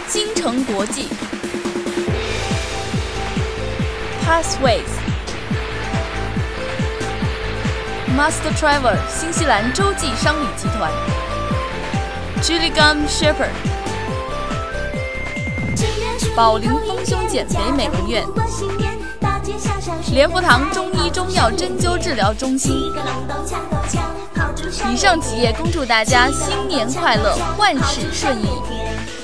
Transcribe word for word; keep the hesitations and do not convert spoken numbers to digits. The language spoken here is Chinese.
金城国际 Pathways Master Travel 新西兰洲际商旅集团 Gillingham Shepherd 宝林丰胸减肥美容院莲福堂中医中药针灸治疗中心。以上企业恭祝大家新年快乐，万事顺意。